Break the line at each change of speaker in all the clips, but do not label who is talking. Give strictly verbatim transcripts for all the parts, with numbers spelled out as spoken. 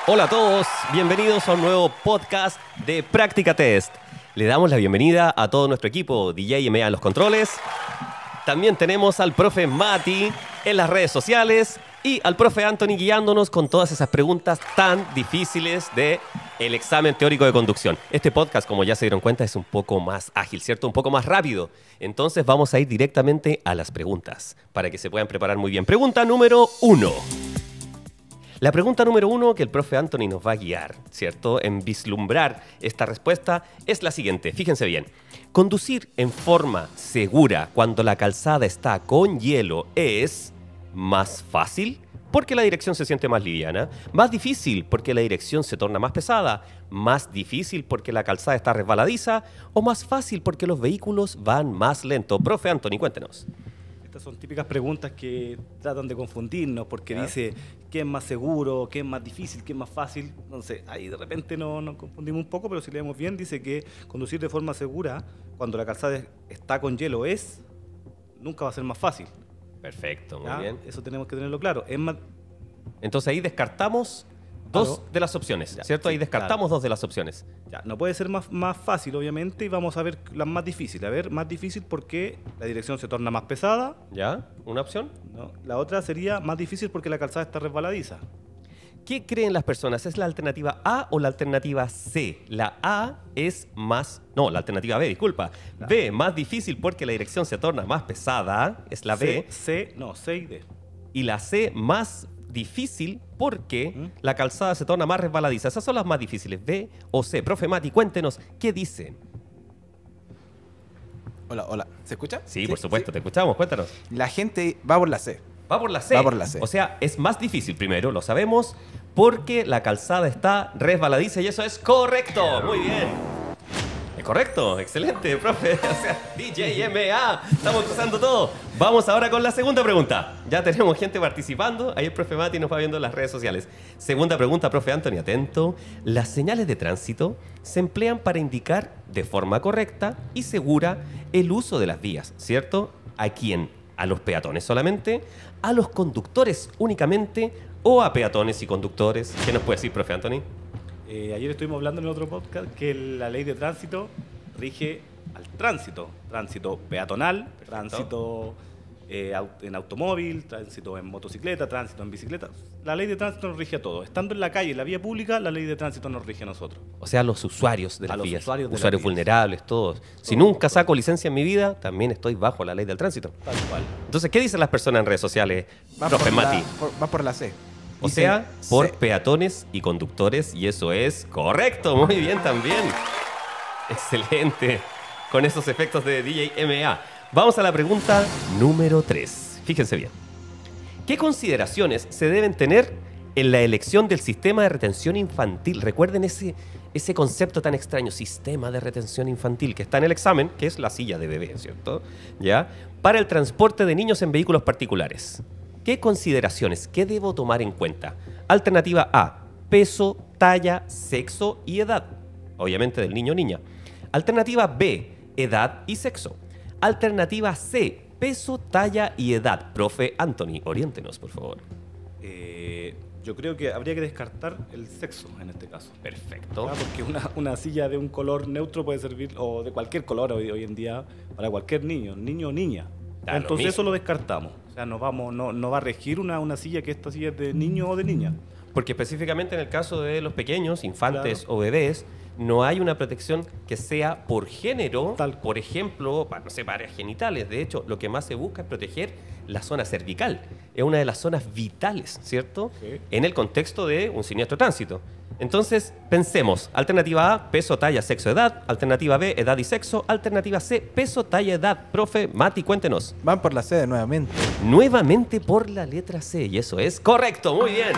Hola a todos, bienvenidos a un nuevo podcast de Práctica Test. Le damos la bienvenida a todo nuestro equipo, D J M A en los controles. También tenemos al profe Mati en las redes sociales y al profe Anthony guiándonos con todas esas preguntas tan difíciles del examen teórico de conducción. Este podcast, como ya se dieron cuenta, es un poco más ágil, ¿cierto? Un poco más rápido. Entonces vamos a ir directamente a las preguntas para que se puedan preparar muy bien. Pregunta número uno. La pregunta número uno que el profe Anthony nos va a guiar, ¿cierto?, en vislumbrar esta respuesta es la siguiente. Fíjense bien. Conducir en forma segura cuando la calzada está con hielo es más fácil porque la dirección se siente más liviana, más difícil porque la dirección se torna más pesada, más difícil porque la calzada está resbaladiza o más fácil porque los vehículos van más lento. Profe Anthony, cuéntenos.
Estas son típicas preguntas que tratan de confundirnos porque
¿Ya?
dice qué es más seguro, qué es más difícil, qué es más fácil. Entonces ahí de repente no, nos confundimos un poco, pero si leemos bien dice que conducir de forma segura cuando la calzada está con hielo es, nunca va a ser más fácil.
Perfecto, muy
¿Ya?
bien.
Eso tenemos que tenerlo claro. Es más,
Entonces ahí descartamos dos
Claro.
de las opciones,
Ya,
¿cierto?
sí,
Ahí descartamos
claro.
dos de las opciones.
ya, no puede ser más, más fácil, obviamente, y vamos a ver las más difíciles. A ver, más difícil porque la dirección se torna más pesada.
¿Ya? ¿Una opción?
¿No? La otra sería más difícil porque la calzada está resbaladiza.
¿Qué creen las personas? ¿Es la alternativa A o la alternativa C? La A es más... No, la alternativa B, disculpa.
La-
B, más difícil porque la dirección se torna más pesada, es la B.
C, C, no, C y D.
Y la C, más difícil porque
¿Mm?
la calzada se torna más resbaladiza. Esas son las más difíciles, B o C. Profe Mati, cuéntenos, ¿qué dice?
Hola, hola. ¿Se escucha?
Sí, por supuesto, te escuchamos, cuéntanos.
La gente va por la C.
Va por la C.
Va por la C.
O sea, es más difícil primero, lo sabemos, porque la calzada está resbaladiza y eso es correcto. Muy bien. Es correcto, excelente, profe. O sea, D J M A, estamos usando todo. Vamos ahora con la segunda pregunta. Ya tenemos gente participando. Ahí el profe Mati nos va viendo en las redes sociales. Segunda pregunta, profe Anthony, atento. Las señales de tránsito se emplean para indicar de forma correcta y segura el uso de las vías, ¿cierto? ¿A quién? ¿A los peatones solamente? ¿A los conductores únicamente? ¿O a peatones y conductores? ¿Qué nos puede decir, profe Anthony?
Eh, ayer estuvimos hablando en otro podcast que la ley de tránsito rige al tránsito. Tránsito peatonal, tránsito eh, au- en automóvil, tránsito en motocicleta, tránsito en bicicleta. La ley de tránsito nos rige a todo. Estando en la calle, en la vía pública, la ley de tránsito nos rige a nosotros.
O sea, los usuarios de
A
las
los
vías.
usuarios de las
usuarios
vías.
vulnerables, todos. Si
Todo,
nunca
todo.
saco licencia en mi vida, también estoy bajo la ley del tránsito.
Tal cual.
Entonces, ¿qué dicen las personas en redes sociales,
Va
profe
por
Mati?
La, por- va por la C.
O
Dice
sea, por
C.
peatones y conductores, y eso es correcto. Muy bien también. Excelente. Con esos efectos de D J M A. Vamos a la pregunta número tres. Fíjense bien. ¿Qué consideraciones se deben tener en la elección del sistema de retención infantil? Recuerden ese, ese concepto tan extraño, sistema de retención infantil, que está en el examen, que es la silla de bebé, ¿cierto? ¿Ya? Para el transporte de niños en vehículos particulares. ¿Qué consideraciones? ¿Qué debo tomar en cuenta? Alternativa A, peso, talla, sexo y edad. Obviamente del niño o niña. Alternativa B, edad y sexo. Alternativa C, peso, talla y edad. Profe Anthony, oriéntenos, por favor.
Eh, yo creo que habría que descartar el sexo en este caso.
Perfecto.
¿Ya? Porque una, una silla de un color neutro puede servir, o de cualquier color hoy, hoy en día, para cualquier niño, niño o niña.
Da lo
Entonces
mismo.
eso lo descartamos. O sea, no, vamos, no, no va a regir una, una silla que esta silla es de niño o de niña.
Porque específicamente en el caso de los pequeños, infantes
Claro.
o bebés, no hay una protección que sea por género,
Tal cual.
por ejemplo, para, no sé, para áreas genitales. De hecho, lo que más se busca es proteger la zona cervical. Es una de las zonas vitales, ¿cierto?
Sí.
En el contexto de un siniestro tránsito. Entonces, pensemos, alternativa A, peso, talla, sexo, edad. Alternativa B, edad y sexo. Alternativa C, peso, talla, edad. Profe, Mati, cuéntenos.
Van por la C nuevamente.
Nuevamente por la letra C, y eso es correcto, muy bien.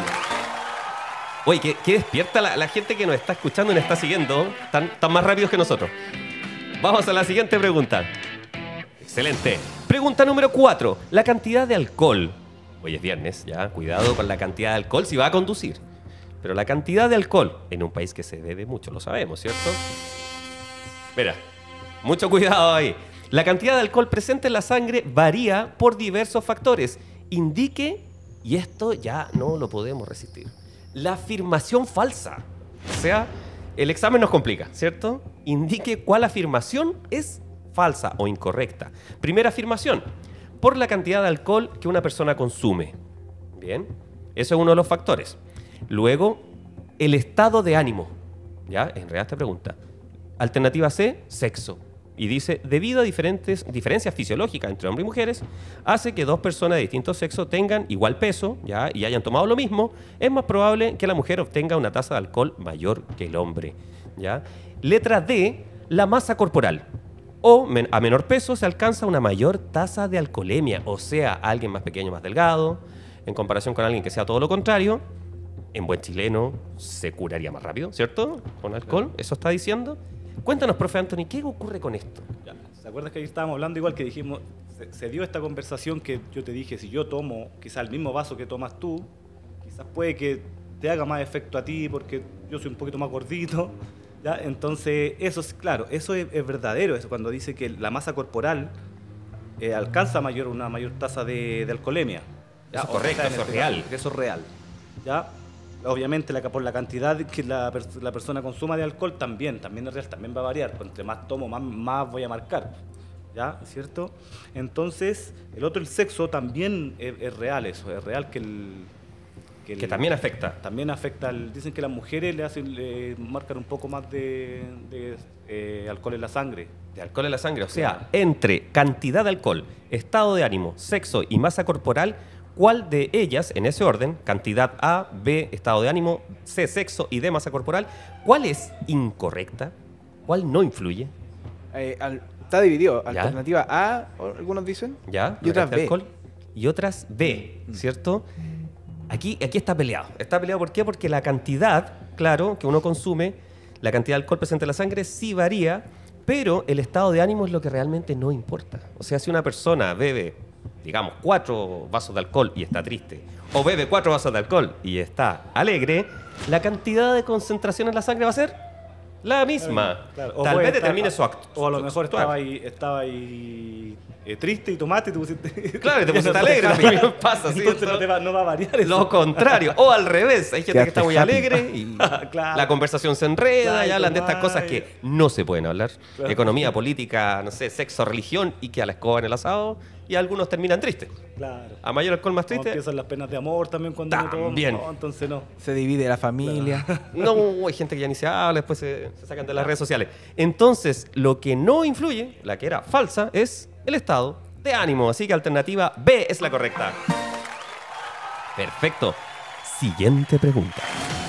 Oye, que, que despierta la, la gente que nos está escuchando y nos está siguiendo, tan, tan más rápidos que nosotros. Vamos a la siguiente pregunta. Excelente. Pregunta número cuatro. La cantidad de alcohol. Hoy es viernes, ya, cuidado con la cantidad de alcohol si va a conducir. Pero la cantidad de alcohol en un país que se bebe mucho, lo sabemos, ¿cierto? Mira, mucho cuidado ahí. La cantidad de alcohol presente en la sangre varía por diversos factores. Indique, y esto ya no lo podemos resistir, La afirmación falsa. O sea, el examen nos complica, ¿cierto? Indique cuál afirmación es falsa o incorrecta. Primera afirmación. Por la cantidad de alcohol que una persona consume. Bien. Eso es uno de los factores. Luego, el estado de ánimo. ¿Ya? En realidad esta pregunta. Alternativa C, sexo. Y dice, debido a diferentes diferencias fisiológicas entre hombres y mujeres, hace que dos personas de distinto sexo tengan igual peso, ¿ya? Y hayan tomado lo mismo, es más probable que la mujer obtenga una tasa de alcohol mayor que el hombre, ¿ya? Letra D, la masa corporal. O men a menor peso se alcanza una mayor tasa de alcoholemia, o sea, alguien más pequeño, más delgado, en comparación con alguien que sea todo lo contrario, en buen chileno se curaría más rápido, ¿cierto? Con alcohol, eso está diciendo. Cuéntanos, profe Anthony, ¿qué ocurre con esto?
Ya, ¿se acuerdas que ahí estábamos hablando igual que dijimos, se, se dio esta conversación que yo te dije, si yo tomo quizás el mismo vaso que tomas tú, quizás puede que te haga más efecto a ti porque yo soy un poquito más gordito, ¿ya? Entonces, eso es claro, eso es, es verdadero, eso cuando dice que la masa corporal eh, alcanza mayor, una mayor tasa de, de alcoholemia. ¿Ya?
Eso es correcto,
O sea,
eso es
este
real.
caso, que eso es real. ¿Ya? Obviamente la, por la cantidad que la, la persona consuma de alcohol también, también es real, también va a variar. Entre más tomo, más, más voy a marcar. ¿Ya? ¿Cierto? Entonces, el otro, el sexo, también es, es real eso, es real que el...
Que,
el,
que también afecta.
También afecta, al, dicen que las mujeres le hacen, le marcan un poco más de, de eh, alcohol en la sangre.
De alcohol en la sangre, o sea, entre cantidad de alcohol, estado de ánimo, sexo y masa corporal, ¿cuál de ellas, en ese orden, cantidad A, B, estado de ánimo, C, sexo y D, masa corporal, cuál es incorrecta? ¿Cuál no influye?
Eh, al- está dividido.
Ya.
Alternativa A, o algunos dicen.
¿Ya?
Y otras
¿La cantidad de
B.
alcohol? Y otras B, ¿cierto? Aquí, aquí está peleado. Está peleado ¿por qué? Porque la cantidad, claro, que uno consume, la cantidad de alcohol presente en la sangre sí varía, pero el estado de ánimo es lo que realmente no importa. O sea, si una persona bebe, digamos, cuatro vasos de alcohol y está triste, o bebe cuatro vasos de alcohol y está alegre, la cantidad de concentración en la sangre va a ser la misma.
Claro, o
Tal
puede
vez
estar-
determine su acto.
O a lo
su
mejor
actuar.
estaba ahí, estaba ahí eh, triste y tomaste y te pusiste...
Claro, y te pusiste
no
alegre,
happy.
también pasa,
Entonces
¿cierto?
no, te va, no va a variar eso.
Lo contrario, o al revés, hay gente que
Quedaste
está muy
happy.
alegre y
Claro.
la conversación se enreda
Claro,
y hablan de estas
tomás,
cosas que no se pueden hablar.
Claro.
Economía, política, no sé, sexo, religión y que a la escoba en el asado y algunos terminan tristes.
Claro.
A mayor alcohol más
O
triste,
empiezan las penas de amor también cuando uno toma.
También.
No, entonces no.
Se divide la familia.
no, hay gente que ya ni se habla, después se, se sacan de las redes sociales. Entonces, lo que no influye, la que era falsa, es el estado de ánimo. Así que alternativa B es la correcta. Perfecto. Siguiente pregunta.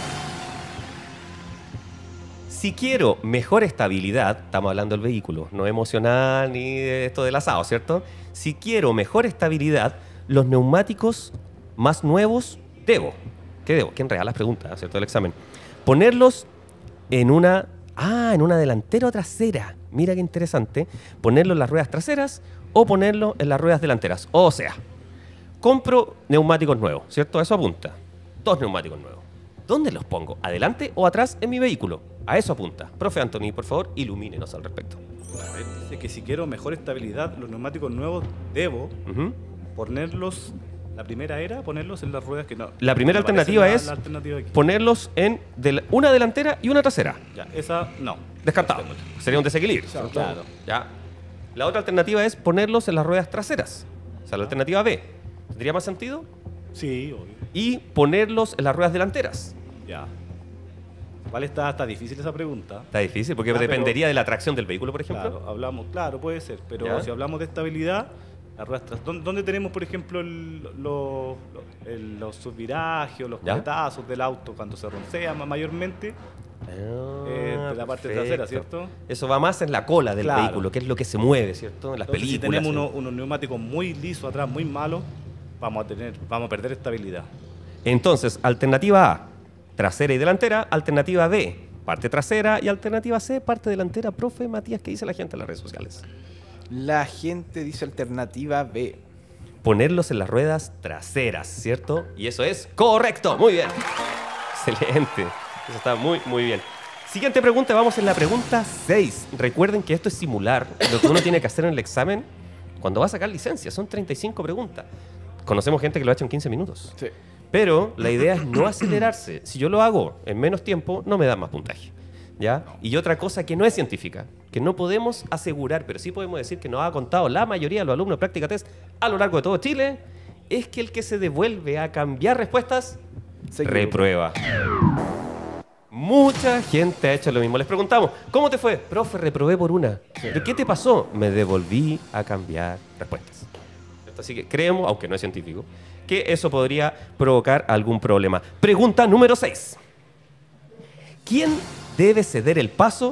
Si quiero mejor estabilidad, estamos hablando del vehículo, no emocional ni de esto del asado, ¿cierto? Si quiero mejor estabilidad, los neumáticos más nuevos debo. ¿Qué debo? ¿Quién regala las preguntas, ¿cierto? Del examen. Ponerlos en una... Ah, en una delantera o trasera. Mira qué interesante. Ponerlo en las ruedas traseras o ponerlo en las ruedas delanteras. O sea, compro neumáticos nuevos, ¿cierto? A eso apunta. Dos neumáticos nuevos. ¿Dónde los pongo? ¿Adelante o atrás en mi vehículo? A eso apunta. Profe Anthony, por favor, ilumínenos al respecto.
A ver, dice que si quiero mejor estabilidad, los neumáticos nuevos debo
Ujú.
ponerlos. La primera era ponerlos en las ruedas que no.
La primera
no aparece
alternativa
la-
es
la alternativa aquí.
ponerlos en del- una delantera y una trasera.
Ya, esa no.
Descartado. Sería un desequilibrio.
Claro.
¿cierto?
Claro.
Ya. La otra alternativa es ponerlos en las ruedas traseras. O sea, la alternativa B. ¿Tendría más sentido?
Sí, obvio.
Y ponerlos en las ruedas delanteras.
Ya. Igual está, está difícil esa pregunta.
Está difícil porque
Ah, pero-
dependería de la tracción del vehículo, por ejemplo.
Claro, hablamos, claro, puede ser, pero
Ya.
si hablamos de estabilidad, las ruedas tras- ¿dónde, dónde tenemos, por ejemplo, el- los, los, el- los subvirajes o los
Ya.
coletazos del auto cuando se roncea ma- mayormente?
Ah,
Eh, de la parte
perfecto.
trasera, ¿cierto?
Eso va más en la cola del
Claro.
vehículo, que es lo que se mueve, ¿cierto? En las
Entonces, si
películas.
tenemos
¿sí?
unos, unos neumáticos muy lisos atrás, muy malos, vamos a tener, vamos a perder estabilidad.
Entonces, alternativa A, trasera y delantera. Alternativa B, parte trasera. Y alternativa C, parte delantera. Profe Matías, ¿qué dice la gente en las redes sociales?
La gente dice alternativa B.
Ponerlos en las ruedas traseras, ¿cierto? Y eso es correcto. Muy bien. Excelente. Eso está muy, muy bien. Siguiente pregunta, vamos en la pregunta seis. Recuerden que esto es simular lo que uno tiene que hacer en el examen cuando va a sacar licencia. Son treinta y cinco preguntas. Conocemos gente que lo ha hecho en quince minutos.
Sí.
Pero la idea es no acelerarse. Si yo lo hago en menos tiempo, no me da más puntaje. ¿Ya? Y otra cosa que no es científica, que no podemos asegurar, pero sí podemos decir que nos ha contado la mayoría de los alumnos de Práctica Test a lo largo de todo Chile, es que el que se devuelve a cambiar respuestas,
Se equivoca.
reprueba. Mucha gente ha hecho lo mismo. Les preguntamos, ¿cómo te fue? Profe, reprobé por una. ¿Pero qué te pasó? Me devolví a cambiar respuestas. ¿Cierto? Así que creemos, aunque no es científico, que eso podría provocar algún problema. Pregunta número seis. ¿Quién debe ceder el paso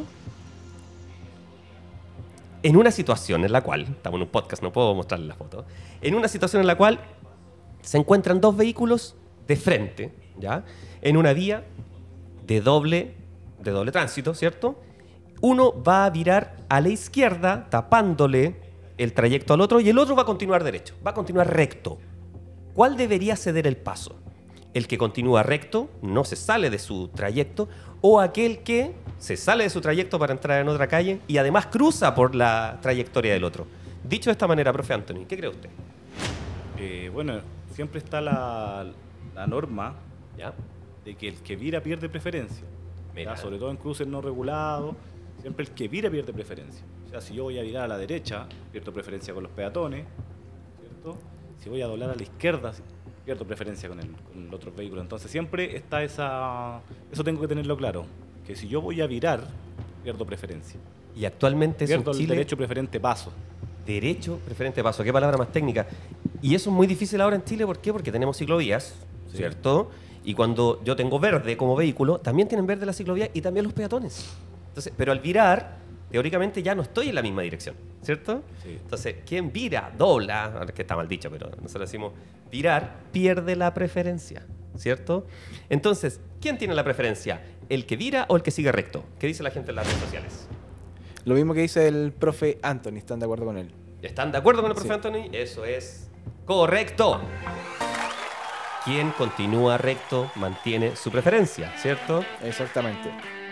en una situación en la cual, estamos en un podcast, no puedo mostrarles la foto, en una situación en la cual se encuentran dos vehículos de frente, ¿ya? En una vía de doble, de doble tránsito, ¿cierto? Uno va a virar a la izquierda, tapándole el trayecto al otro, y el otro va a continuar derecho, va a continuar recto. ¿Cuál debería ceder el paso? ¿El que continúa recto, no se sale de su trayecto, o aquel que se sale de su trayecto para entrar en otra calle y además cruza por la trayectoria del otro? Dicho de esta manera, profe Anthony, ¿qué cree usted?
Eh, bueno, siempre está la, la norma
¿Ya?
de que el que vira pierde preferencia.
Mira.
¿Ya? Sobre todo en cruces no regulados, siempre el que vira pierde preferencia. O sea, si yo voy a virar a la derecha, pierdo preferencia con los peatones, ¿cierto? Si voy a doblar a la izquierda, pierdo preferencia con el, con el otro vehículo. Entonces siempre está esa... Eso tengo que tenerlo claro, que si yo voy a virar, pierdo preferencia.
Y actualmente es
Pierdo
un
el
Chile...
derecho preferente paso.
Derecho preferente paso, qué palabra más técnica. Y eso es muy difícil ahora en Chile, ¿por qué? Porque tenemos ciclovías,
Sí.
¿cierto? Y cuando yo tengo verde como vehículo, también tienen verde la ciclovía y también los peatones. Entonces, pero al virar, teóricamente ya no estoy en la misma dirección, ¿cierto?
Sí.
Entonces, quien vira, dobla, ahora es que está mal dicho, pero nosotros decimos virar, pierde la preferencia, ¿cierto? Entonces, ¿quién tiene la preferencia? ¿El que vira o el que sigue recto? ¿Qué dice la gente en las redes sociales?
Lo mismo que dice el profe Anthony, ¿están de acuerdo con él?
¿Están de acuerdo con el profe
Sí.
Anthony? Eso es correcto. Quien continúa recto mantiene su preferencia, ¿cierto?
Exactamente.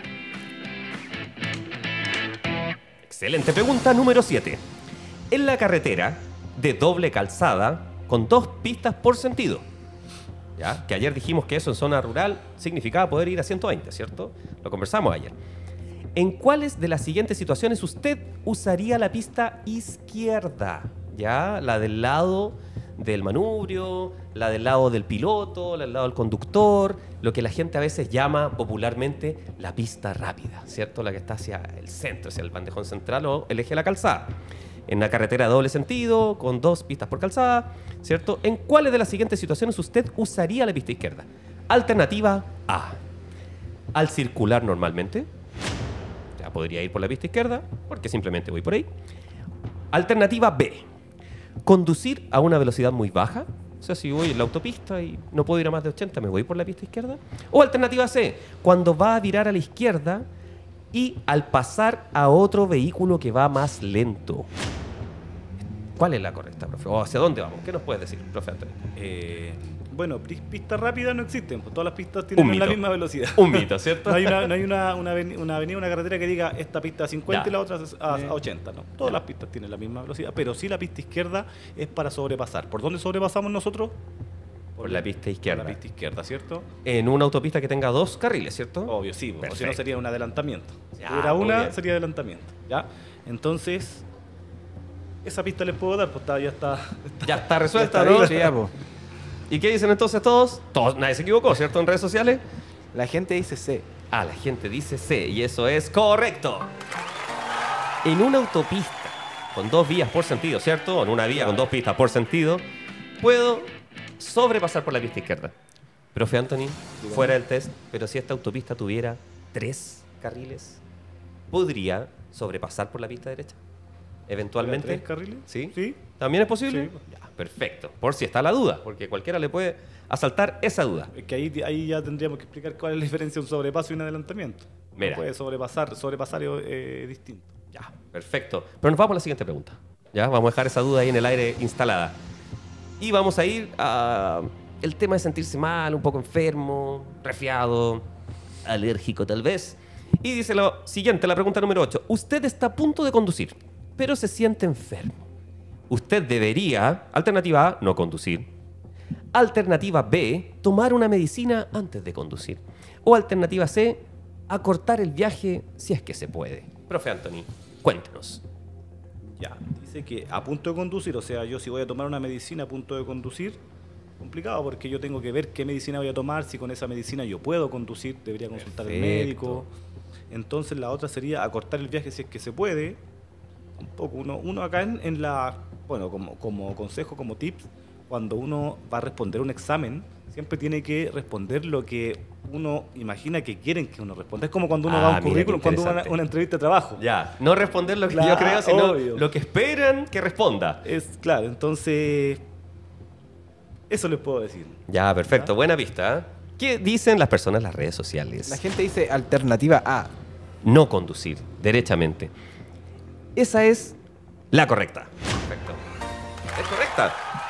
Excelente. Pregunta número siete. En la carretera de doble calzada con dos pistas por sentido, ¿ya? Que ayer dijimos que eso en zona rural significaba poder ir a ciento veinte, ¿cierto? Lo conversamos ayer. ¿En cuáles de las siguientes situaciones usted usaría la pista izquierda? ¿Ya? La del lado del manubrio, la del lado del piloto, la del lado del conductor, lo que la gente a veces llama popularmente la pista rápida, ¿cierto? La que está hacia el centro, hacia el bandejón central o el eje de la calzada. En una carretera de doble sentido, con dos pistas por calzada, ¿cierto? ¿En cuáles de las siguientes situaciones usted usaría la pista izquierda? Alternativa A. Al circular normalmente. Ya podría ir por la pista izquierda, porque simplemente voy por ahí. Alternativa B. Conducir a una velocidad muy baja. O sea, si voy en la autopista y no puedo ir a más de ochenta, ¿me voy por la pista izquierda? O alternativa C. Cuando va a virar a la izquierda y al pasar a otro vehículo que va más lento. ¿Cuál es la correcta, profe? ¿O hacia dónde vamos? ¿Qué nos puedes decir, profe Antonio?
Eh, bueno, pi- pistas rápidas no existen, pues todas las pistas tienen
Un
la
mito.
misma velocidad.
Un mito, ¿cierto?
No hay, una, no hay una, una, aveni- una avenida, una carretera que diga esta pista a cincuenta
Ya.
y la otra a,
Sí.
a ochenta, no. Todas
Ya.
las pistas tienen la misma velocidad, pero sí la pista izquierda es para sobrepasar. ¿Por dónde sobrepasamos nosotros?
Por la pista izquierda.
Por la pista izquierda, ¿cierto?
En una autopista que tenga dos carriles, ¿cierto?
Obvio, sí, pues, o si no
Perfecto.
sería un adelantamiento. Si
Ya,
hubiera
muy
una,
bien.
sería adelantamiento, ¿ya? Entonces, esa pista les puedo dar, pues está- ya está...
Ya está resuelta,
Está
¿no?
dicho ya, po.
¿Y qué dicen entonces todos? Todos, nadie se equivocó, ¿cierto? En redes sociales.
La gente dice C.
Ah, la gente dice C, y eso es correcto. En una autopista con dos vías por sentido, ¿cierto? En una vía con dos pistas por sentido, puedo sobrepasar por la pista izquierda. Profe Anthony, fuera del test, pero si esta autopista tuviera tres carriles, ¿podría sobrepasar por la pista derecha? Eventualmente.
¿Tres carriles?
¿Sí?
Sí.
¿También es posible?
Sí.
Ya, perfecto. Por si está la duda, porque cualquiera le puede asaltar esa duda.
Es que ahí, ahí ya tendríamos que explicar cuál es la diferencia de un sobrepaso y un adelantamiento.
Mira.
No puede sobrepasar, sobrepasar es eh, distinto.
Ya, perfecto. Pero nos vamos a la siguiente pregunta. Ya, vamos a dejar esa duda ahí en el aire instalada. Y vamos a ir a el tema de sentirse mal, un poco enfermo, resfriado, alérgico tal vez. Y dice lo siguiente, la pregunta número ocho. Usted está a punto de conducir, pero se siente enfermo. Usted debería, alternativa A, no conducir. Alternativa B, tomar una medicina antes de conducir. O alternativa C, acortar el viaje si es que se puede. Profe Anthony, cuéntenos.
Ya, dice que a punto de conducir, o sea, yo si voy a tomar una medicina a punto de conducir, complicado porque yo tengo que ver qué medicina voy a tomar, si con esa medicina yo puedo conducir, debería consultar al médico. Entonces la otra sería acortar el viaje si es que se puede. Un poco, uno, uno acá en, en la, bueno, como, como consejo, como tips, cuando uno va a responder un examen, siempre tiene que responder lo que uno imagina que quieren que uno responda. Es como cuando uno
Ah,
va a un
mira,
currículum,
qué
cuando uno va a
interesante.
una, una entrevista de trabajo.
Ya, no responder lo que
Claro,
yo creo, sino
obvio.
lo que esperan que responda.
Es claro, entonces eso les puedo decir.
Ya, perfecto,
¿Ya?
buena pista. ¿eh? ¿Qué dicen las personas en las redes sociales?
La gente dice alternativa A.
No conducir, derechamente. Esa es la correcta. Perfecto. Es correcta.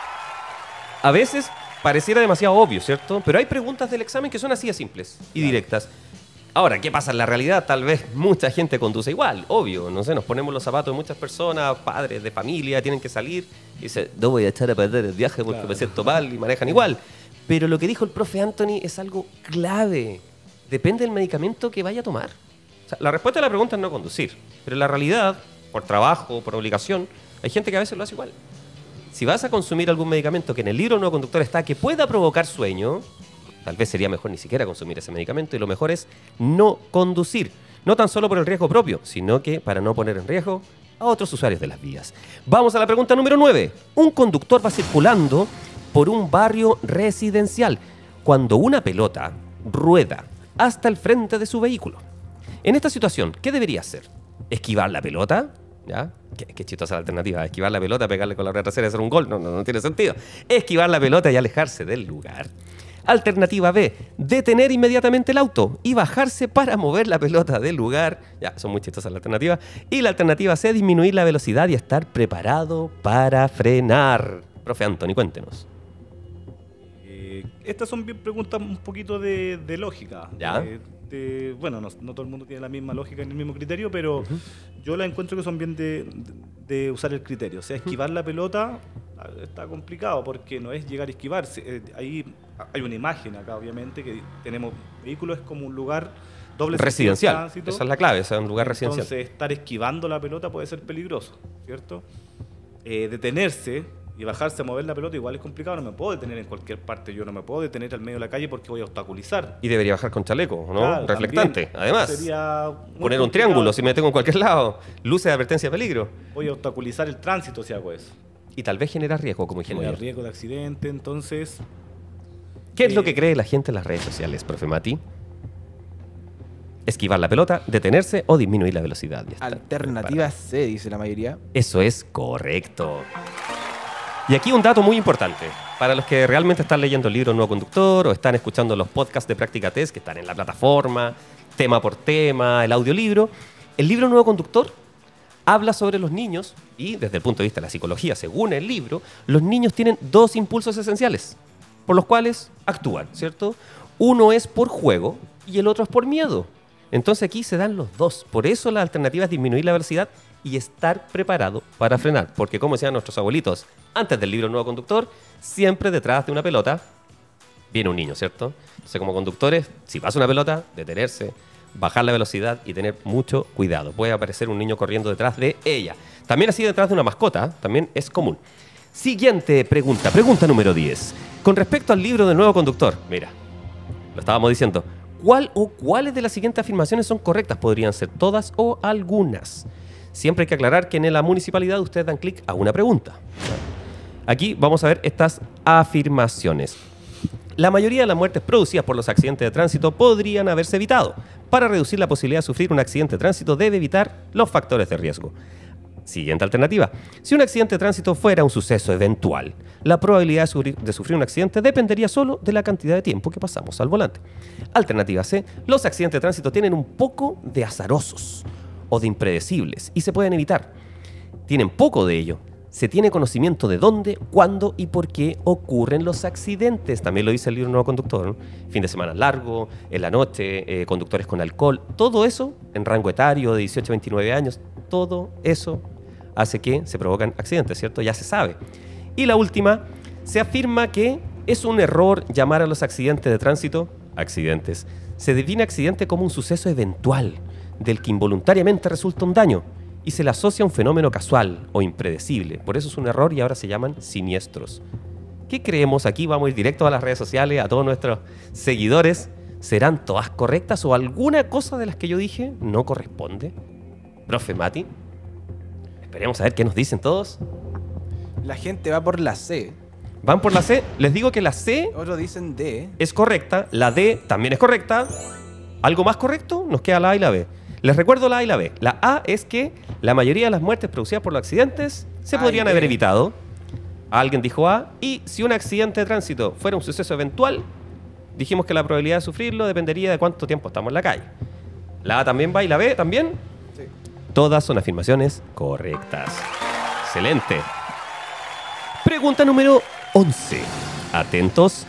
A veces pareciera demasiado obvio, ¿cierto? Pero hay preguntas del examen que son así de simples y directas. Ahora, ¿qué pasa en la realidad? Tal vez mucha gente conduce igual, obvio. No sé, nos ponemos los zapatos de muchas personas, padres de familia, tienen que salir y dicen, no voy a echar a perder el viaje porque
Claro.
me siento mal y manejan igual. Pero lo que dijo el profe Anthony es algo clave. Depende del medicamento que vaya a tomar. O sea, la respuesta a la pregunta es no conducir. Pero en la realidad, por trabajo, por obligación, hay gente que a veces lo hace igual. Si vas a consumir algún medicamento que en el libro no conductor está que pueda provocar sueño, tal vez sería mejor ni siquiera consumir ese medicamento y lo mejor es no conducir. No tan solo por el riesgo propio, sino que para no poner en riesgo a otros usuarios de las vías. Vamos a la pregunta número nueve. Un conductor va circulando por un barrio residencial cuando una pelota rueda hasta el frente de su vehículo. En esta situación, ¿qué debería hacer? ¿Esquivar la pelota? ¿Ya? Qué, qué chistosa la alternativa. Esquivar la pelota, pegarle con la rueda trasera y hacer un gol. No, no, no tiene sentido. Esquivar la pelota y alejarse del lugar. Alternativa B, detener inmediatamente el auto y bajarse para mover la pelota del lugar. Ya, son muy chistosas las alternativas. Y la alternativa C, disminuir la velocidad y estar preparado para frenar. Profe Anthony, cuéntenos.
Eh, estas son bien preguntas un poquito de, de lógica.
Ya.
De- de- bueno, no, no todo el mundo tiene la misma lógica ni el mismo criterio, pero
Ujú.
yo la encuentro que son bien de, de- de usar el criterio. O sea, esquivar la pelota ah, está complicado porque no es llegar a esquivar. Se- eh, ahí hay una imagen acá, obviamente, que tenemos vehículos es como un lugar doble sentido de
Residencial.
tránsito.
Esa es la clave, esa es un lugar residencial.
Entonces, estar esquivando la pelota puede ser peligroso, ¿cierto? Eh, detenerse y bajarse a mover la pelota igual es complicado. No me puedo detener en cualquier parte. Yo no me puedo detener al medio de la calle porque voy a obstaculizar.
Y debería bajar con chaleco, ¿no?
Claro,
Reflectante.
también.
Además,
Sería muy
poner un
complicado.
triángulo si me detengo en cualquier lado. Luces de advertencia de peligro.
Voy a obstaculizar el tránsito si hago eso.
Y tal vez genera riesgo como
Genera
ingeniero.
riesgo de accidente, entonces...
¿Qué es lo
Eh,
que cree la gente en las redes sociales, profe Mati? Esquivar la pelota, detenerse o disminuir la velocidad. y estar
Alternativa
preparado.
C, dice la mayoría.
Eso es correcto. Y aquí un dato muy importante. Para los que realmente están leyendo el libro Nuevo Conductor o están escuchando los podcasts de Práctica Test que están en la plataforma, tema por tema, el audiolibro, el libro Nuevo Conductor habla sobre los niños y desde el punto de vista de la psicología, según el libro, los niños tienen dos impulsos esenciales por los cuales actúan, ¿cierto? Uno es por juego y el otro es por miedo. Entonces aquí se dan los dos. Por eso la alternativa es disminuir la velocidad y estar preparado para frenar. Porque como decían nuestros abuelitos, antes del libro Nuevo Conductor, siempre detrás de una pelota viene un niño, ¿cierto? Entonces como conductores, si pasa una pelota, detenerse, bajar la velocidad y tener mucho cuidado. Puede aparecer un niño corriendo detrás de ella. También así detrás de una mascota, también es común. Siguiente pregunta, pregunta número diez. Con respecto al libro del Nuevo Conductor, mira, lo estábamos diciendo, ¿cuál o cuáles de las siguientes afirmaciones son correctas? Podrían ser todas o algunas. Siempre hay que aclarar que en la municipalidad ustedes dan clic a una pregunta. Aquí vamos a ver estas afirmaciones. La mayoría de las muertes producidas por los accidentes de tránsito podrían haberse evitado. Para reducir la posibilidad de sufrir un accidente de tránsito debe evitar los factores de riesgo. Siguiente alternativa. Si un accidente de tránsito fuera un suceso eventual, la probabilidad de sufrir, de sufrir un accidente dependería solo de la cantidad de tiempo que pasamos al volante. Alternativa C. Los accidentes de tránsito tienen un poco de azarosos o de impredecibles y se pueden evitar. Tienen poco de ello. Se tiene conocimiento de dónde, cuándo y por qué ocurren los accidentes. También lo dice el libro Nuevo Conductor, ¿no? Fin de semana largo, en la noche, eh, conductores con alcohol. Todo eso en rango etario de dieciocho a veintinueve años. Todo eso hace que se provocan accidentes, ¿cierto? Ya se sabe. Y la última, se afirma que ¿Es un error llamar a los accidentes de tránsito accidentes? Se define accidente como un suceso eventual, del que involuntariamente resulta un daño, y se le asocia a un fenómeno casual o impredecible. Por eso es un error y ahora se llaman siniestros. ¿Qué creemos? Aquí vamos a ir directo a las redes sociales, a todos nuestros seguidores. ¿Serán todas correctas o alguna cosa de las que yo dije no corresponde? Profe Mati, esperemos a ver qué nos dicen todos.
La gente va por la C.
Van por la C. Les digo que la C
Otros dicen D.
es correcta, la D también es correcta. ¿Algo más correcto? Nos queda la A y la B. Les recuerdo la A y la B. La A es que la mayoría de las muertes producidas por los accidentes se
A
podrían
y B.
haber evitado. Alguien dijo A. Y si un accidente de tránsito fuera un suceso eventual, dijimos que la probabilidad de sufrirlo dependería de cuánto tiempo estamos en la calle. La A también va y la B también.
Sí.
Todas son afirmaciones correctas. Excelente. Pregunta número once. Atentos.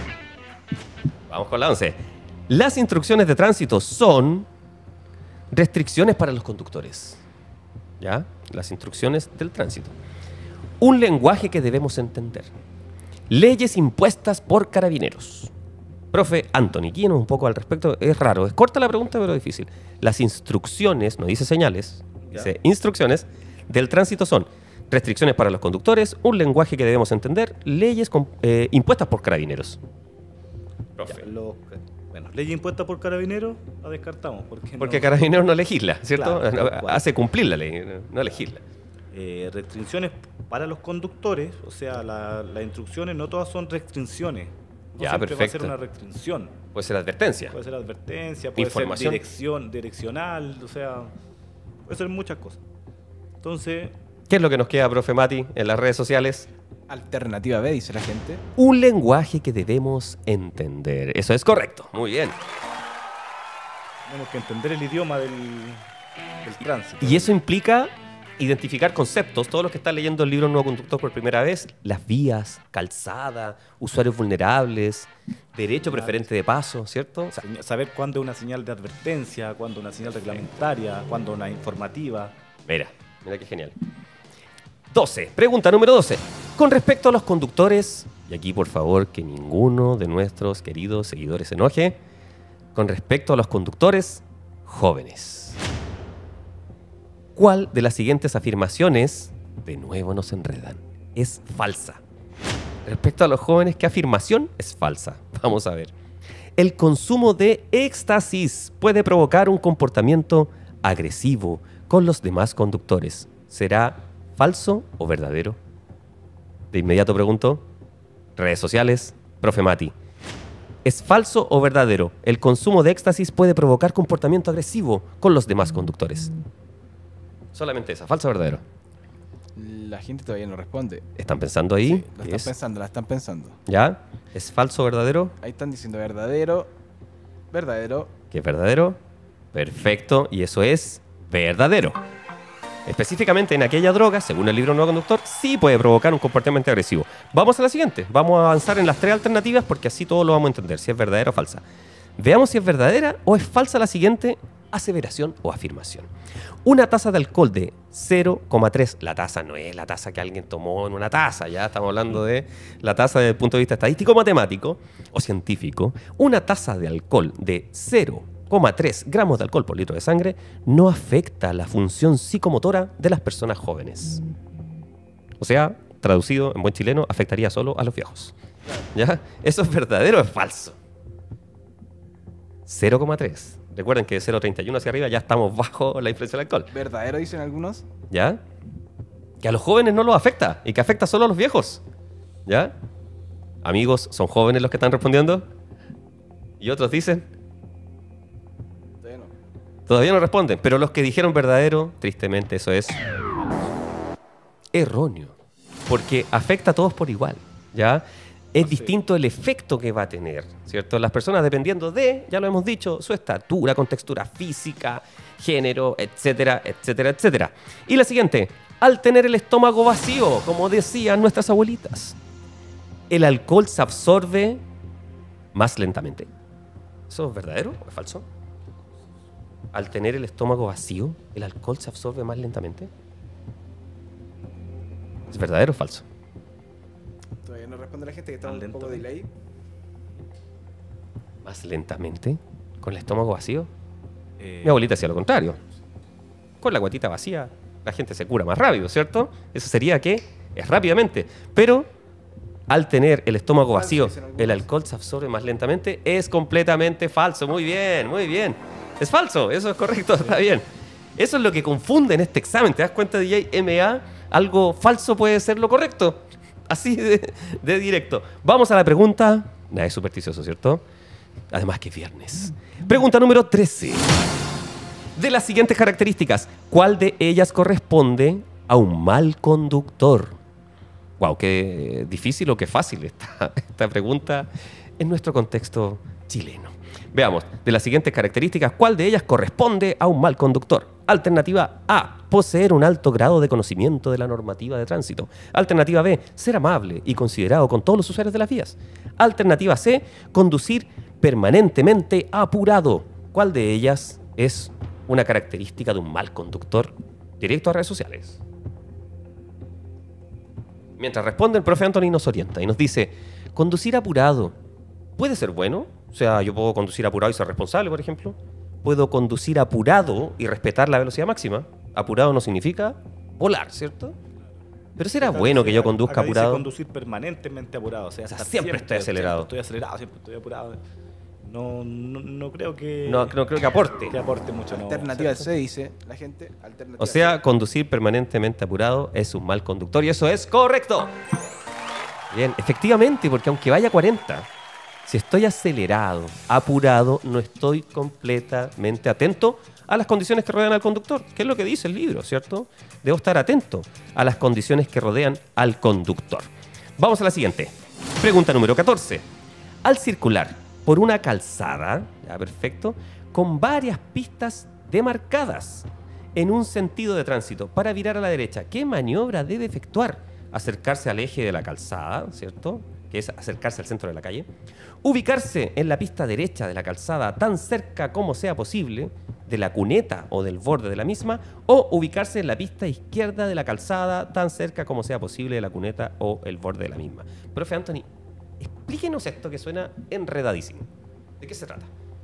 Vamos con la once. Las instrucciones de tránsito son restricciones para los conductores. ¿Ya? Las instrucciones del tránsito. Un lenguaje que debemos entender. Leyes impuestas por carabineros. Profe Anthony, guíenos un poco al respecto. Es raro, es corta la pregunta, pero difícil. Las instrucciones, no dice señales,
Ya.
dice instrucciones del tránsito son restricciones para los conductores, un lenguaje que debemos entender, leyes con- eh, impuestas por carabineros. Profe.
Ya, los- bueno, ley impuesta por carabineros la descartamos. Porque,
Porque
no-
carabineros no legisla, ¿cierto?
Claro, tal cual.
Hace cumplir la ley, no legisla.
Eh, restricciones para los conductores, o sea, la- las instrucciones no todas son restricciones. No
Ya,
siempre
perfecto.
va a ser una restricción.
Puede ser advertencia.
Puede ser advertencia, puede
Información.
ser dirección, direccional, o sea, puede ser muchas cosas. Entonces,
¿Qué es lo que nos queda, profe Mati, en las redes sociales?
Alternativa B, dice la gente.
Un lenguaje que debemos entender. Eso es correcto. Muy bien.
tenemos que entender el idioma del, del tránsito.
Y eso implica identificar conceptos. Todos los que están leyendo el libro Nuevo Conductor por primera vez, las vías, calzada, usuarios vulnerables, derecho preferente de paso, ¿cierto? O sea,
Seña- Saber cuándo es una señal de advertencia, cuándo una señal reglamentaria, cuándo una informativa.
mira, mira qué genial. doce. Pregunta número doce. Con respecto a los conductores, y aquí por favor que ninguno de nuestros queridos seguidores se enoje, con respecto a los conductores jóvenes. ¿Cuál de las siguientes afirmaciones, de nuevo nos enredan, es falsa? Respecto a los jóvenes, ¿qué afirmación es falsa? Vamos a ver. El consumo de éxtasis puede provocar un comportamiento agresivo con los demás conductores. ¿Será falso o verdadero? De inmediato pregunto. Redes sociales, profe Mati. ¿Es falso o verdadero? El consumo de éxtasis puede provocar comportamiento agresivo con los demás conductores. Solamente esa, falso o verdadero.
La gente todavía no responde.
¿Están pensando ahí?
Sí, la
¿Qué
están
es?
pensando, la están pensando.
¿Ya? ¿Es falso o verdadero?
Ahí están diciendo verdadero, verdadero.
¿Qué es verdadero? Perfecto, y eso es verdadero. Específicamente en aquella droga, según el libro Nuevo Conductor, sí puede provocar un comportamiento agresivo. Vamos a la siguiente. Vamos a avanzar en las tres alternativas porque así todo lo vamos a entender, si es verdadera o falsa. Veamos si es verdadera o es falsa la siguiente aseveración o afirmación. Una taza de alcohol de cero coma tres, la taza no es la taza que alguien tomó en una taza, ya estamos hablando de la taza desde el punto de vista estadístico, matemático o científico. Una taza de alcohol de cero coma tres gramos de alcohol por litro de sangre no afecta la función psicomotora de las personas jóvenes. O sea, traducido en buen chileno, afectaría solo a los viejos. ¿Ya? ¿Eso es verdadero o es falso? cero coma tres. Recuerden que de cero coma treinta y uno hacia arriba ya estamos bajo la influencia del alcohol.
Verdadero, dicen algunos.
¿Ya? Que a los jóvenes no los afecta y que afecta solo a los viejos. ¿Ya? Amigos, ¿son jóvenes los que están respondiendo? Y otros dicen,
Todavía no.
todavía no responden, pero los que dijeron verdadero, tristemente eso es erróneo, porque afecta a todos por igual, ¿ya? Es
Sí.
distinto el efecto que va a tener, ¿cierto? Las personas dependiendo de, ya lo hemos dicho, su estatura, contextura física, género, etcétera, etcétera, etcétera. Y la siguiente, al tener el estómago vacío, como decían nuestras abuelitas, el alcohol se absorbe más lentamente. ¿Eso es verdadero o es falso? Al tener el estómago vacío, ¿el alcohol se absorbe más lentamente? ¿Es verdadero o falso?
Todavía no responden. responde la gente que está
Más
un poco
lentamente.
delay?
Más lentamente, con el estómago vacío.
Eh,
Mi abuelita hacía lo contrario. Con la guatita vacía, la gente se cura más rápido, ¿cierto? Eso sería que es rápidamente. Pero al tener el estómago
Falso,
vacío,
dicen algunos.
el alcohol se absorbe más lentamente. Es completamente falso. Muy bien, muy bien. Es falso, eso es correcto, está bien. Eso es lo que confunde en este examen. ¿Te das cuenta, D J M A? Algo falso puede ser lo correcto. Así de, de directo. Vamos a la pregunta. Nada es supersticioso, ¿cierto? Además que es viernes. Pregunta número trece. De las siguientes características, ¿cuál de ellas corresponde a un mal conductor? Wow, qué difícil o qué fácil esta, esta pregunta en nuestro contexto chileno. Veamos, de las siguientes características, ¿cuál de ellas corresponde a un mal conductor? Alternativa A, poseer un alto grado de conocimiento de la normativa de tránsito. Alternativa B, ser amable y considerado con todos los usuarios de las vías. Alternativa C, conducir permanentemente apurado. ¿Cuál de ellas es una característica de un mal conductor? Directo a redes sociales. Mientras responde, el profe Anthony nos orienta y nos dice, conducir apurado puede ser bueno. O sea, yo puedo conducir apurado y ser responsable, por ejemplo. Puedo conducir apurado y respetar la velocidad máxima. Apurado no significa volar, ¿cierto? Pero será
acá
bueno
dice-
que yo conduzca
acá dice
apurado.
conducir permanentemente apurado. O sea,
O sea,
estar
siempre estoy acelerado.
Siempre estoy acelerado, siempre estoy apurado. No, no, no creo que...
No, no creo que aporte.
que aporte mucho. No.
Alternativa
O sea,
C dice la gente. Alternativa
O sea,
C.
conducir permanentemente apurado es un mal conductor y eso es correcto. Bien, efectivamente, porque aunque vaya a cuarenta, si estoy acelerado, apurado, no estoy completamente atento a las condiciones que rodean al conductor, que es lo que dice el libro, ¿cierto? Debo estar atento a las condiciones que rodean al conductor. Vamos a la siguiente. Pregunta número catorce. Al circular por una calzada, ya perfecto, con varias pistas demarcadas en un sentido de tránsito para virar a la derecha, ¿qué maniobra debe efectuar? Acercarse al eje de la calzada, ¿cierto? Que es acercarse al centro de la calle. Ubicarse en la pista derecha de la calzada tan cerca como sea posible de la cuneta o del borde de la misma, o ubicarse en la pista izquierda de la calzada tan cerca como sea posible de la cuneta o el borde de la misma. Profe Anthony, explíquenos esto que suena enredadísimo. ¿De qué se trata?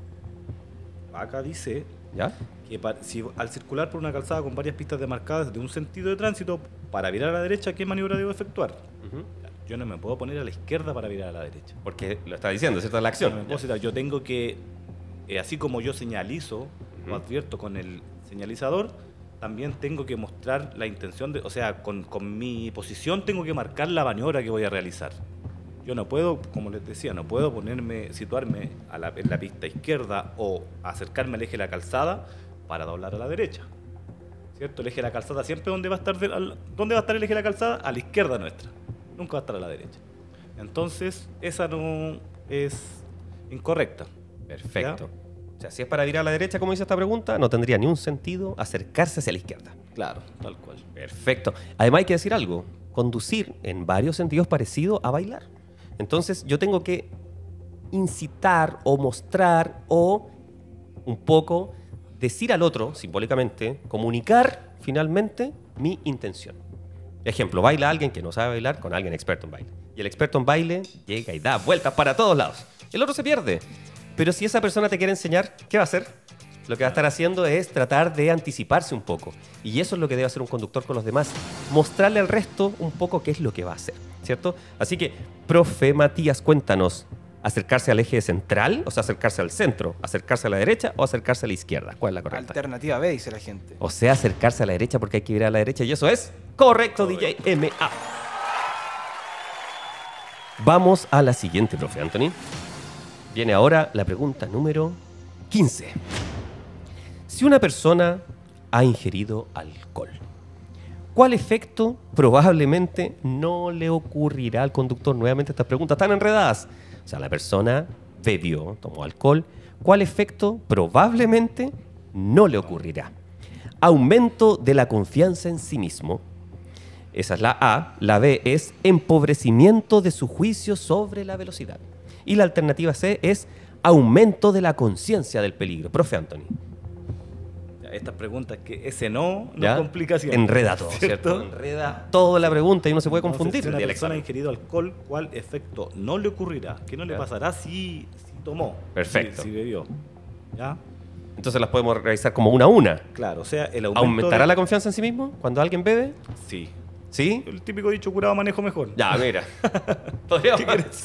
Acá dice
¿Ya?
que pa- si al circular por una calzada con varias pistas demarcadas de un sentido de tránsito para virar a la derecha, ¿qué maniobra debo efectuar?
Ujú.
Yo no me puedo poner a la izquierda para virar a la derecha.
Porque lo está diciendo, ¿cierto? La
No
acción.
me puedo citar. Yo tengo que, eh, así como yo señalizo
Ujú.
o advierto con el señalizador, también tengo que mostrar la intención de, o sea, con, con mi posición tengo que marcar la maniobra que voy a realizar. Yo no puedo, como les decía, no puedo ponerme, situarme a la, en la pista izquierda o acercarme al eje de la calzada para doblar a la derecha. ¿Cierto? El eje de la calzada siempre donde va a estar, de- al- ¿dónde va a estar el eje de la calzada? A la izquierda nuestra. Nunca va a estar a la derecha. Entonces, esa no es incorrecta.
Perfecto. O sea, si es para virar a la derecha, como dice esta pregunta, no tendría ni un sentido acercarse hacia la izquierda.
Claro, tal cual.
Perfecto. Además hay que decir algo. Conducir en varios sentidos parecido a bailar. Entonces yo tengo que incitar o mostrar o un poco decir al otro, simbólicamente, comunicar finalmente mi intención. Ejemplo, baila alguien que no sabe bailar con alguien experto en baile. Y el experto en baile llega y da vueltas para todos lados. El otro se pierde. Pero si esa persona te quiere enseñar, ¿qué va a hacer? Lo que va a estar haciendo es tratar de anticiparse un poco. Y eso es lo que debe hacer un conductor con los demás. Mostrarle al resto un poco qué es lo que va a hacer, ¿cierto? Así que, profe Matías, cuéntanos. ¿Acercarse al eje central? O sea, acercarse al centro. ¿Acercarse a la derecha o acercarse a la izquierda? ¿Cuál es la correcta?
Alternativa B dice la gente.
O sea, acercarse a la derecha porque hay que virar a la derecha. Y eso es correcto, D J M A. Vamos a la siguiente, profe Anthony. Viene ahora la pregunta número quince. Si una persona ha ingerido alcohol, ¿cuál efecto probablemente no le ocurrirá al conductor? Nuevamente estas preguntas están enredadas. O sea, la persona bebió, tomó alcohol. ¿Cuál efecto probablemente no le ocurrirá? Aumento de la confianza en sí mismo. Esa es la A. La B es empobrecimiento de su juicio sobre la velocidad. Y la alternativa C es aumento de la conciencia del peligro. Profe Anthony.
estas preguntas que ese no nos
¿Ya?
complica siempre.
Enreda todo, ¿cierto? Enreda toda la pregunta y uno se puede
Entonces,
confundir.
si una
el día del
persona ha
examen.
ingerido alcohol, ¿cuál efecto no le ocurrirá? ¿Qué no le
Ya.
pasará si, si tomó?
Perfecto.
Si, si bebió. ¿Ya?
Entonces las podemos revisar como una a una.
Claro, o sea, el aumento
¿Aumentará
de-
la confianza en sí mismo cuando alguien bebe?
Sí.
¿Sí?
El típico dicho curado manejo mejor.
Ya, mira. Podríamos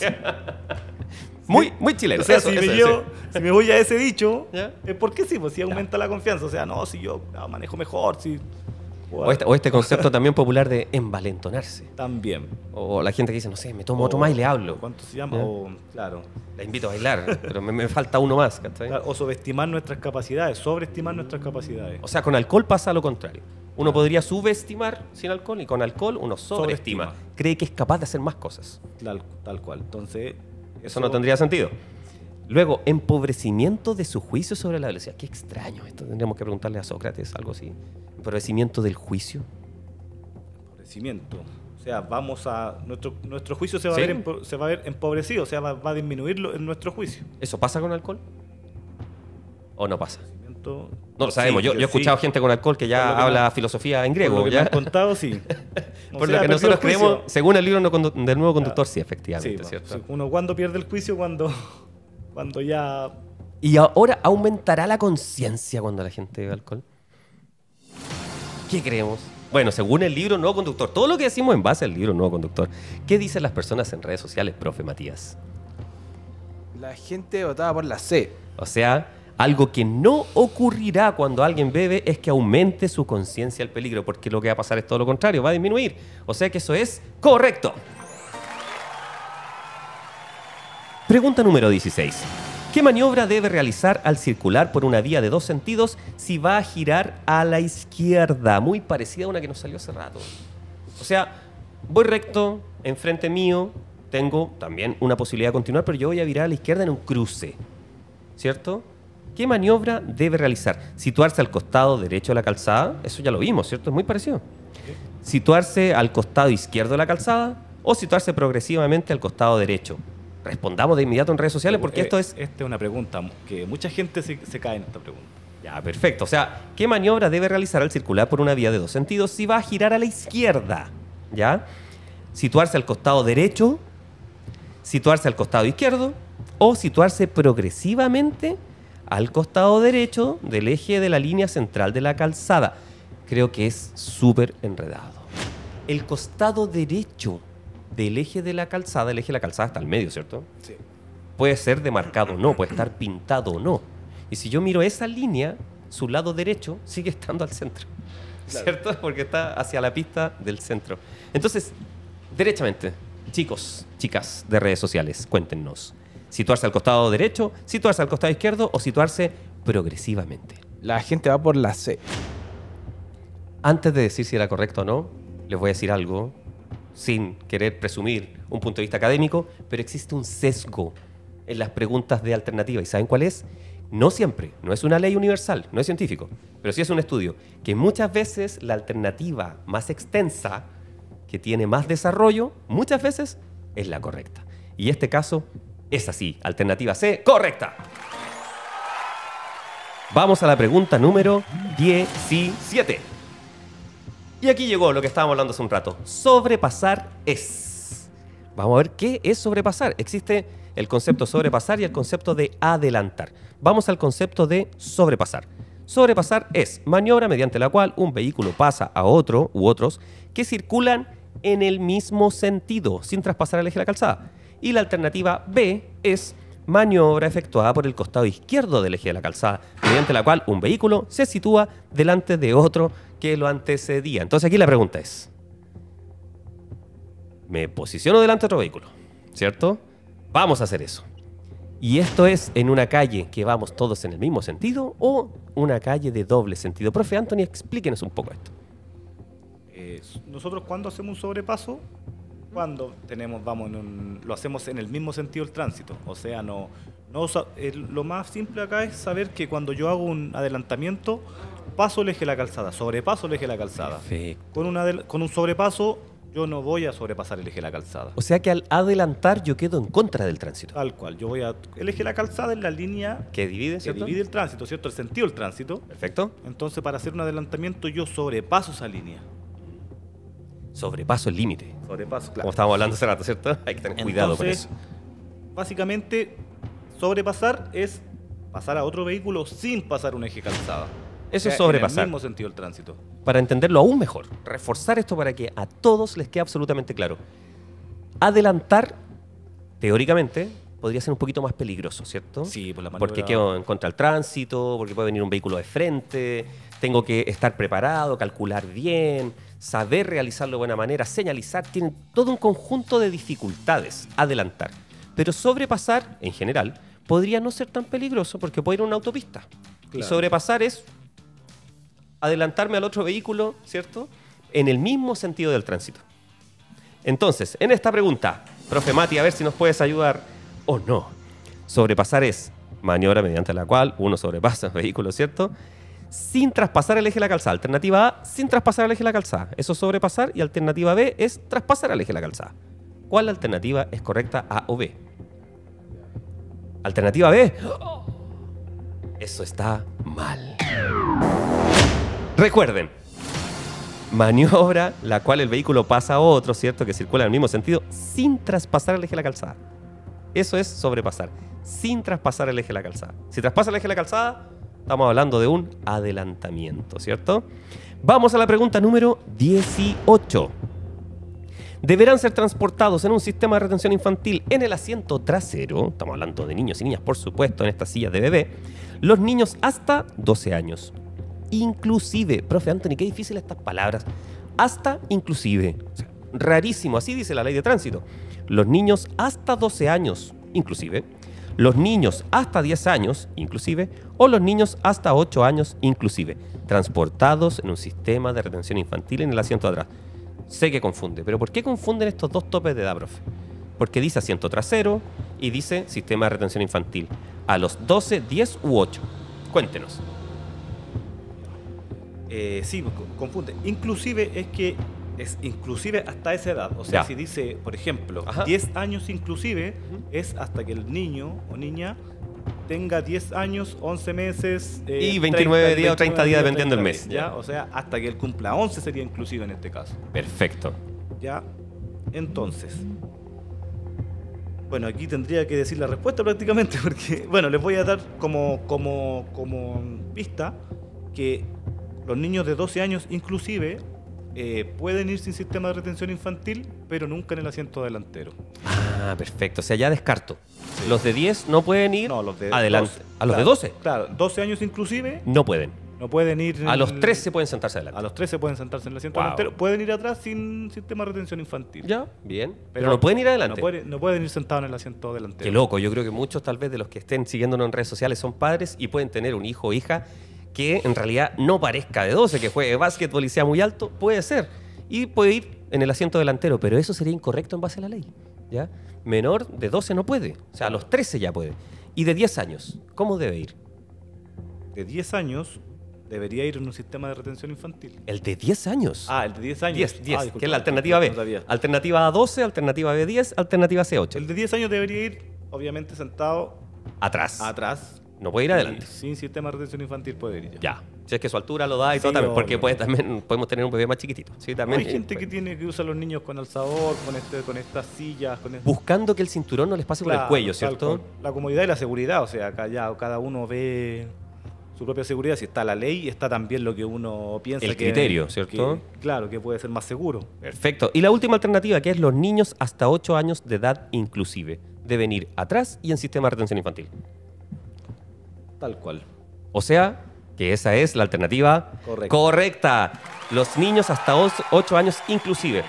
Muy, muy chileno.
O sea,
eso,
si,
eso,
me
eso.
llevo- si me voy a ese dicho,
¿Ya?
es porque sí, pues si aumenta la confianza. O sea, no, si yo ah, manejo mejor, si...
O este, o este concepto también popular de envalentonarse.
También.
O la gente que dice, no sé, me tomo otro más y le hablo.
¿Cuánto se llama?
¿Ya?
O, claro.
La invito a bailar, pero me, me falta uno más. ¿cachai?
Claro, o subestimar nuestras capacidades, sobreestimar nuestras capacidades.
O sea, con alcohol pasa lo contrario. Uno podría subestimar sin alcohol y con alcohol uno sobreestima.
Sobreestima.
Cree que es capaz de hacer más cosas.
Tal, tal cual. Entonces,
Eso no tendría sentido. Luego, empobrecimiento de su juicio sobre la velocidad. Qué extraño esto. Tendríamos que preguntarle a Sócrates algo así. Empobrecimiento del juicio.
Empobrecimiento. O sea, vamos a. Nuestro, nuestro juicio se va,
Sí.
a ver empo- se va a ver empobrecido, o sea, va, va a disminuirlo en nuestro juicio.
¿Eso pasa con alcohol? ¿O no pasa?
Empobrecimiento-
No lo sabemos.
Sí,
yo, yo he escuchado
sí.
gente con alcohol que
Por
ya
lo que
habla
me-
filosofía en
Por
griego.
lo que me
¿ya?
han contado, sí. O
Por
sea,
lo que
perdió
nosotros
el juicio.
creemos, según el libro no condu- del nuevo conductor, sí,
Sí,
efectivamente,
po,
¿cierto?
sí, uno cuando pierde el juicio, cuando, cuando ya.
¿Y ahora aumentará la conciencia cuando la gente bebe alcohol? ¿Qué creemos? Bueno, según el libro Nuevo Conductor, todo lo que decimos en base al libro Nuevo Conductor, ¿qué dicen las personas en redes sociales, profe Matías?
La gente votaba por la C.
O sea, algo que no ocurrirá cuando alguien bebe es que aumente su conciencia al peligro, porque lo que va a pasar es todo lo contrario, va a disminuir. O sea que eso es correcto. Pregunta número dieciséis. ¿Qué maniobra debe realizar al circular por una vía de dos sentidos si va a girar a la izquierda? Muy parecida a una que nos salió hace rato. O sea, voy recto, enfrente mío, tengo también una posibilidad de continuar, pero yo voy a virar a la izquierda en un cruce. ¿Cierto? ¿Qué maniobra debe realizar? ¿Situarse al costado derecho de la calzada? Eso ya lo vimos, ¿cierto? Es muy parecido. ¿Situarse al costado izquierdo de la calzada o situarse progresivamente al costado derecho? Respondamos de inmediato en redes sociales porque
Eh,
esto es...
Esta es una pregunta que mucha gente se, se cae en esta pregunta.
Ya, perfecto. O sea, ¿qué maniobra debe realizar al circular por una vía de dos sentidos si va a girar a la izquierda? ¿Ya? ¿Situarse al costado derecho? ¿Situarse al costado izquierdo? ¿O situarse progresivamente al costado derecho del eje de la línea central de la calzada? Creo que es súper enredado. El costado derecho del eje de la calzada, el eje de la calzada está al medio, ¿cierto?
Sí.
Puede ser demarcado o no, puede estar pintado o no. Y si yo miro esa línea, su lado derecho sigue estando al centro.
Claro.
¿Cierto? Porque está hacia la pista del centro. Entonces, derechamente, chicos, chicas de redes sociales, cuéntenos. ¿Situarse al costado derecho, situarse al costado izquierdo o situarse progresivamente?
La gente va por la C.
Antes de decir si era correcto o no, les voy a decir algo sin querer presumir un punto de vista académico, pero existe un sesgo en las preguntas de alternativa. ¿Y saben cuál es? No siempre, no es una ley universal, no es científico, pero sí es un estudio, que muchas veces la alternativa más extensa, que tiene más desarrollo, muchas veces es la correcta. Y este caso es así, alternativa C, correcta. Vamos a la pregunta número diecisiete. Y aquí llegó lo que estábamos hablando hace un rato. Sobrepasar es. Vamos a ver qué es sobrepasar. Existe el concepto sobrepasar y el concepto de adelantar. Vamos al concepto de sobrepasar. Sobrepasar es maniobra mediante la cual un vehículo pasa a otro u otros que circulan en el mismo sentido, sin traspasar el eje de la calzada. Y la alternativa B es maniobra efectuada por el costado izquierdo del eje de la calzada, mediante la cual un vehículo se sitúa delante de otro que lo antecedía. Entonces aquí la pregunta es, me posiciono delante de otro vehículo, ¿cierto? Vamos a hacer eso. ¿Y esto es en una calle que vamos todos en el mismo sentido o una calle de doble sentido? Profe Anthony, explíquenos un poco esto.
Eh, nosotros cuando hacemos un sobrepaso, cuando tenemos, vamos, en un- lo hacemos en el mismo sentido del tránsito. O sea, no, no usa- el- lo más simple acá es saber que cuando yo hago un adelantamiento, paso el eje de la calzada, sobrepaso el eje de la calzada.
Perfecto.
Con, una del- con un sobrepaso yo no voy a sobrepasar el eje de la calzada.
O sea que al adelantar yo quedo en contra del tránsito.
Tal cual, yo voy a... El eje de la calzada es la línea
Que divide,
que
¿cierto?
divide el tránsito, ¿cierto? El sentido del tránsito.
Perfecto.
Entonces, para hacer un adelantamiento, yo sobrepaso esa línea.
Sobrepaso el límite.
Sobrepaso,
Como
claro.
estábamos hablando hace rato, ¿cierto? Hay que tener cuidado con
Entonces,
eso.
básicamente, sobrepasar es pasar a otro vehículo sin pasar un eje calzada.
Eso
O sea,
es sobrepasar.
En el mismo sentido del tránsito.
Para entenderlo aún mejor, reforzar esto para que a todos les quede absolutamente claro. Adelantar, teóricamente, podría ser un poquito más peligroso, ¿cierto?
Sí, por la
Porque
maniobra-
quedo en contra del tránsito, porque puede venir un vehículo de frente, tengo que estar preparado, calcular bien, saber realizarlo de buena manera, señalizar, tiene todo un conjunto de dificultades adelantar. Pero sobrepasar, en general, podría no ser tan peligroso porque puede ir a una autopista. Y
Claro.
sobrepasar es adelantarme al otro vehículo, ¿cierto? En el mismo sentido del tránsito. Entonces, en esta pregunta, profe Mati, a ver si nos puedes ayudar o no. Sobrepasar es maniobra mediante la cual uno sobrepasa el vehículo, ¿cierto? Sin traspasar el eje de la calzada. Alternativa A, sin traspasar el eje de la calzada. Eso es sobrepasar. Y alternativa B es traspasar el eje de la calzada. ¿Cuál alternativa es correcta, A o B? Alternativa B. Eso está mal. Recuerden, maniobra la cual el vehículo pasa a otro, ¿cierto? Que circula en el mismo sentido sin traspasar el eje de la calzada. Eso es sobrepasar, sin traspasar el eje de la calzada. Si traspasa el eje de la calzada, estamos hablando de un adelantamiento, ¿cierto? Vamos a la pregunta número dieciocho. Deberán ser transportados en un sistema de retención infantil en el asiento trasero, estamos hablando de niños y niñas, por supuesto, en estas sillas de bebé, los niños hasta doce años. Inclusive, profe Anthony, qué difícil estas palabras. Hasta inclusive. O sea, rarísimo, así dice la ley de tránsito. Los niños hasta doce años, inclusive. Los niños hasta diez años, inclusive. O los niños hasta ocho años, inclusive. Transportados en un sistema de retención infantil en el asiento de atrás. Sé que confunde, pero ¿por qué confunden estos dos topes de edad, profe? Porque dice asiento trasero y dice sistema de retención infantil. A los doce, diez u ocho. Cuéntenos.
Eh, sí, co- confunde. Inclusive es que es inclusive hasta esa edad. O sea,
Ya.
si dice, por ejemplo,
Ajá.
diez años inclusive,
Ujú.
es hasta que el niño o niña tenga diez años, once meses... eh,
Y veintinueve días o treinta días,
veintinueve
dependiendo del
treinta
mes.
días, ¿ya? O sea, hasta que él cumpla once sería inclusive en este caso.
Perfecto.
¿Ya? Entonces... Bueno, aquí tendría que decir la respuesta prácticamente, porque, bueno, les voy a dar como, como, como pista que los niños de doce años inclusive eh, pueden ir sin sistema de retención infantil, pero nunca en el asiento delantero.
Ah, perfecto. O sea, ya descarto. Los de diez no pueden ir
No, los de
adelante.
doce.
¿A los
Claro,
de doce?
Claro, doce años inclusive
No pueden.
no pueden ir... en
A los
el-
trece pueden sentarse adelante.
A los trece pueden sentarse en el asiento
Wow.
delantero. Pueden ir atrás sin sistema de retención infantil.
Ya, bien. Pero, no pueden ir adelante.
No pueden, no pueden ir sentados en el asiento delantero.
Qué loco. Yo creo que muchos tal vez de los que estén siguiéndonos en redes sociales son padres y pueden tener un hijo o hija que en realidad no parezca de doce, que juegue básquetbol y sea muy alto. Puede ser. Y puede ir en el asiento delantero, pero eso sería incorrecto en base a la ley. ¿Ya? Menor de doce no puede. O sea, a los trece ya puede. Y de diez años, ¿cómo debe ir?
De diez años debería ir en un sistema de retención infantil.
El de diez años.
Ah, el de diez años.
diez, diez,
Ah,
que
disculpa,
es la alternativa B.
no sabía.
Alternativa A doce, alternativa B diez, alternativa C ocho.
El de diez años debería ir, obviamente, sentado
Atrás.
atrás.
No puede ir adelante.
Y sin sistema de retención infantil puede ir ya.
Ya. Si es que su altura lo da y
Sí,
todo también, porque
obvio.
puede, también podemos tener un bebé más chiquitito. Sí, también.
Hay gente que
Pues,
tiene que usar los niños con alzador, con este, con estas sillas, con este-
buscando que el cinturón no les pase por el
Claro,
cuello,
tal
¿cierto?
cual. La comodidad y la seguridad, o sea, acá ya cada uno ve su propia seguridad. Si está la ley, está también lo que uno piensa
El
que...
criterio,
que-
¿cierto?
claro, que puede ser más seguro.
Perfecto. Y la última alternativa, que es los niños hasta ocho años de edad inclusive. Deben ir atrás y en sistema de retención infantil.
Tal cual.
O sea, que esa es la alternativa
Correcta.
correcta. Los niños hasta ocho años inclusive.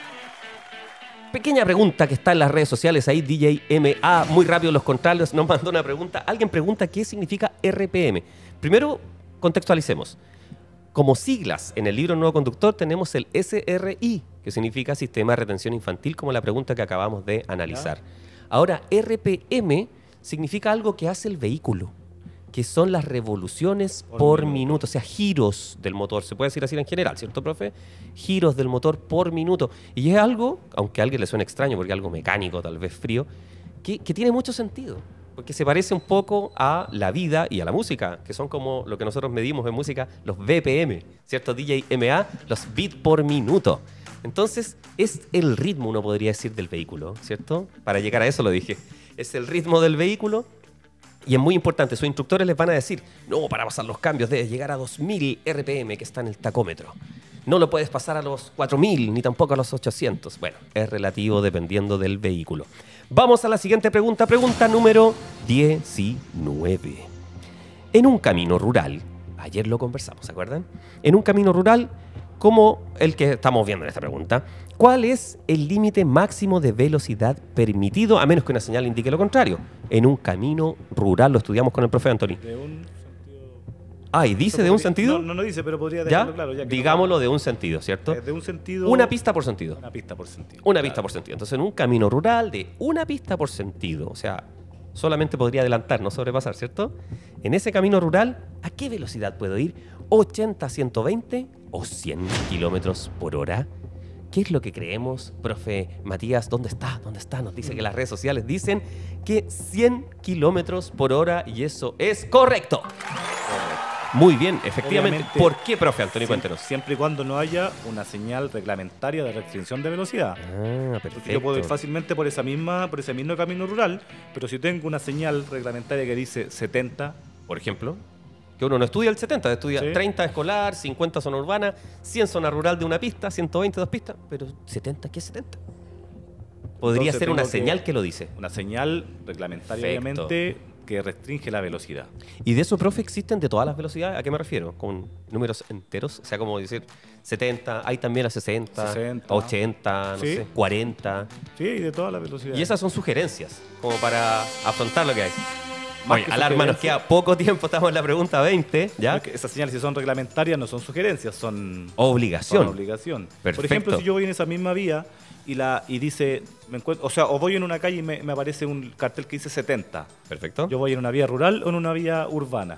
Pequeña pregunta que está en las redes sociales ahí, D J M A, muy rápido los contrarios, nos mandó una pregunta. Alguien pregunta qué significa R P M. Primero, contextualicemos. Como siglas en el libro Nuevo Conductor tenemos el S R I, que significa Sistema de Retención Infantil, como la pregunta que acabamos de analizar. Ahora, R P M significa algo que hace el vehículo, que son las revoluciones por, por minuto. minuto, o sea, giros del motor. Se puede decir así en general, ¿cierto, profe? Giros del motor por minuto. Y es algo, aunque a alguien le suene extraño, porque es algo mecánico, tal vez frío, que, que tiene mucho sentido. Porque se parece un poco a la vida y a la música, que son como lo que nosotros medimos en música, los B P M, ¿cierto? D J M A, los beats por minuto. Entonces, es el ritmo, uno podría decir, del vehículo, ¿cierto? Para llegar a eso lo dije. Es el ritmo del vehículo. Y es muy importante, sus instructores les van a decir, no, para pasar los cambios debes llegar a dos mil R P M que está en el tacómetro. No lo puedes pasar a los cuatro mil, ni tampoco a los ochocientos. Bueno, es relativo dependiendo del vehículo. Vamos a la siguiente pregunta, pregunta número diecinueve. En un camino rural, ayer lo conversamos, ¿se acuerdan? En un camino rural, como el que estamos viendo en esta pregunta, ¿cuál es el límite máximo de velocidad permitido, a menos que una señal indique lo contrario? En un camino rural, lo estudiamos con el profe Anthony.
De un sentido...
Ah, ¿y dice de un sentido?
No, no, no dice, pero podría
¿Ya?
dejarlo claro. Ya que
Digámoslo
no...
de un sentido, ¿cierto?
De un sentido...
Una pista por sentido.
Una pista por sentido.
Una
claro.
pista por sentido. Entonces, en un camino rural de una pista por sentido, o sea, solamente podría adelantar, no sobrepasar, ¿cierto? En ese camino rural, ¿a qué velocidad puedo ir? ¿ochenta a ciento veinte o cien kilómetros por hora? ¿Qué es lo que creemos, profe Matías? ¿Dónde está? ¿Dónde está? Nos dice que las redes sociales dicen que cien kilómetros por hora y eso es correcto. Muy bien, efectivamente.
Obviamente,
¿Por qué, profe Antonio?
Siempre,
Cuéntenos.
siempre y cuando no haya una señal reglamentaria de restricción de velocidad.
Ah, perfecto.
Porque yo puedo ir fácilmente por esa misma, por ese mismo camino rural, pero si tengo una señal reglamentaria que dice setenta,
por ejemplo, que uno no estudia el setenta, estudia
sí.
treinta escolar, cincuenta zona urbana, cien zona rural de una pista, ciento veinte dos pistas, pero setenta, ¿qué es setenta? Podría
Entonces
ser una
tengo que-
señal que lo dice.
una señal reglamentaria,
Perfecto.
obviamente, que restringe la velocidad.
Y de eso, profe, existen de todas las velocidades. ¿A qué me refiero? Con números enteros. O sea, como decir setenta, hay también a sesenta,
sesenta.
a ochenta, no
Sí.
sé, cuarenta.
Sí, y de todas las velocidades.
Y esas son sugerencias, como para afrontar lo que hay.
Más
Oye,
que
alarma, nos
sugerencias.
queda poco tiempo, estamos en la pregunta veinte, ¿ya?
Porque esas señales, si son reglamentarias, no son sugerencias, son,
Obligación.
son obligación.
Perfecto.
Por ejemplo, si yo voy en esa misma vía y la y dice, me encuentro, o sea, o voy en una calle y me, me aparece un cartel que dice setenta.
Perfecto.
Yo voy en una vía rural o en una vía urbana.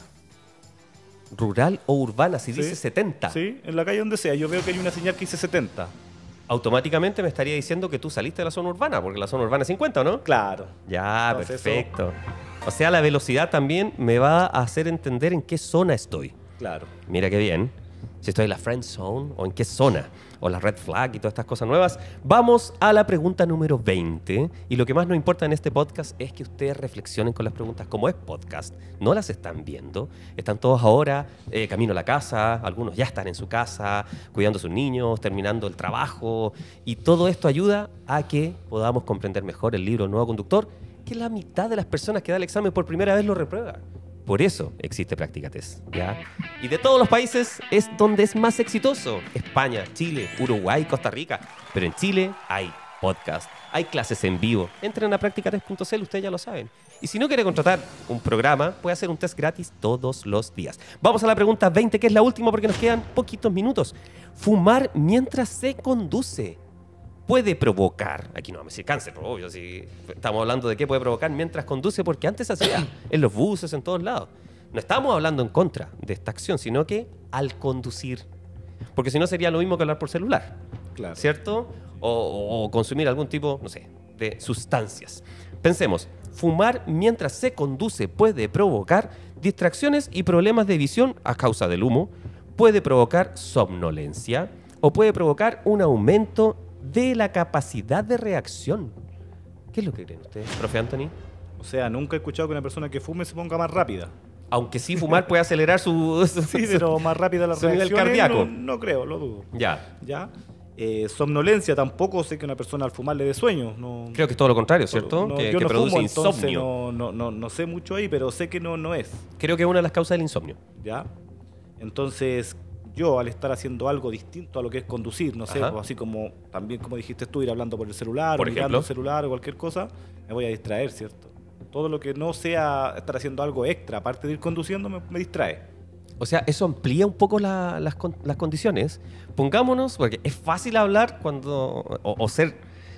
Rural o urbana, si
Sí.
dice setenta.
Sí, en la calle donde sea. Yo veo que hay una señal que dice setenta.
Automáticamente me estaría diciendo que tú saliste de la zona urbana, porque la zona urbana es cincuenta, ¿o no?
Claro.
Ya,
Entonces,
perfecto. O sea, la velocidad también me va a hacer entender en qué zona estoy.
Claro.
Mira qué bien. Si estoy en la friend zone o en qué zona. O la red flag y todas estas cosas nuevas. Vamos a la pregunta número veinte. Y lo que más nos importa en este podcast es que ustedes reflexionen con las preguntas. Como es podcast, no las están viendo. Están todos ahora eh, camino a la casa. Algunos ya están en su casa, cuidando a sus niños, terminando el trabajo. Y todo esto ayuda a que podamos comprender mejor el libro El Nuevo Conductor, que la mitad de las personas que da el examen por primera vez lo reprueba. Por eso existe Práctica Test, ¿ya? Y de todos los países es donde es más exitoso. España, Chile, Uruguay, Costa Rica. Pero en Chile hay podcast, hay clases en vivo. Entren a practicatest punto c l, ustedes ya lo saben. Y si no quiere contratar un programa, puede hacer un test gratis todos los días. Vamos a la pregunta veinte, que es la última porque nos quedan poquitos minutos. Fumar mientras se conduce puede provocar, aquí no vamos a decir cáncer, pero obvio, si estamos hablando de qué puede provocar mientras conduce, porque antes se hacía en los buses, en todos lados. No estamos hablando en contra de esta acción, sino que al conducir. Porque si no sería lo mismo que hablar por celular,
Claro.
¿cierto? O, o- o consumir algún tipo, no sé, de sustancias. Pensemos, fumar mientras se conduce puede provocar distracciones y problemas de visión a causa del humo, puede provocar somnolencia o puede provocar un aumento de la capacidad de reacción. ¿Qué es lo que creen ustedes, profe Anthony?
O sea, nunca he escuchado que una persona que fume se ponga más rápida.
Aunque sí fumar puede acelerar su... su-
Sí,
su-
pero más rápida la
su nivel
reacción.
cardíaco.
No, no creo, lo dudo.
Ya,
¿Ya? Eh, somnolencia, tampoco sé que una persona al fumar le dé sueño. No,
creo que es todo lo contrario, ¿cierto?
no,
que
yo
que
no
produce
fumo, entonces
insomnio.
no, no, no, no sé mucho ahí, pero sé que no, no es.
Creo que es una de las causas del insomnio.
¿Ya? Entonces, yo al estar haciendo algo distinto a lo que es conducir, no sé,
Ajá.
pues así como también como dijiste tú, ir hablando por el celular,
Por
o mirando
ejemplo.
el celular o cualquier cosa, me voy a distraer, ¿cierto? Todo lo que no sea estar haciendo algo extra, aparte de ir conduciendo, me, me distrae.
O sea, eso amplía un poco la- las, con- las condiciones. Pongámonos, porque es fácil hablar cuando o, o ser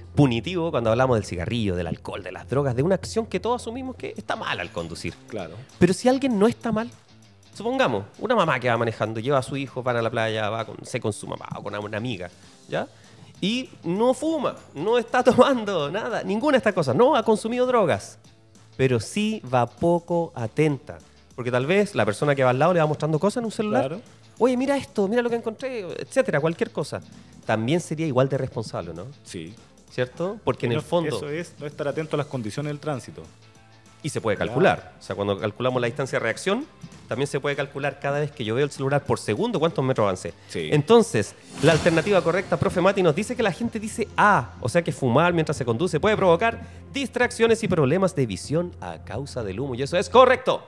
punitivo cuando hablamos del cigarrillo, del alcohol, de las drogas, de una acción que todos asumimos que está mal al conducir.
Claro.
Pero si alguien no está mal, supongamos, una mamá que va manejando, lleva a su hijo, van a la playa, va con, sé, con su mamá o con una amiga, ¿ya? Y no fuma, no está tomando nada, ninguna de estas cosas, no ha consumido drogas, pero sí va poco atenta. Porque tal vez la persona que va al lado le va mostrando cosas en un celular.
Claro.
Oye, mira esto, mira lo que encontré, etcétera, cualquier cosa. También sería igual de responsable, ¿no?
Sí.
¿Cierto? Porque en
No,
el fondo...
Eso es no estar atento a las condiciones del tránsito.
Y se puede calcular. O sea, cuando calculamos la distancia de reacción, también se puede calcular cada vez que yo veo el celular por segundo cuántos metros avancé.
Sí.
Entonces, la alternativa correcta, profe Mati, nos dice que la gente dice A. O sea que fumar mientras se conduce puede provocar distracciones y problemas de visión a causa del humo. Y eso es correcto.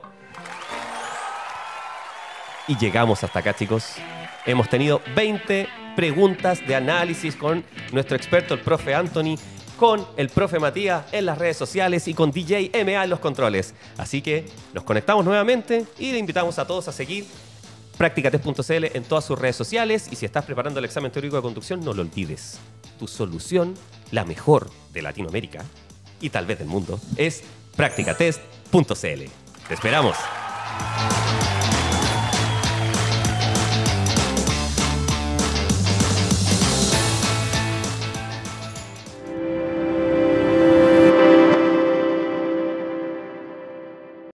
Y llegamos hasta acá, chicos. Hemos tenido veinte preguntas de análisis con nuestro experto, el profe Anthony, con el profe Matías en las redes sociales y con D J M A en los controles. Así que nos conectamos nuevamente y le invitamos a todos a seguir practicatest punto c l en todas sus redes sociales. Y si estás preparando el examen teórico de conducción, no lo olvides. Tu solución, la mejor de Latinoamérica y tal vez del mundo, es practicatest punto c l. ¡Te esperamos!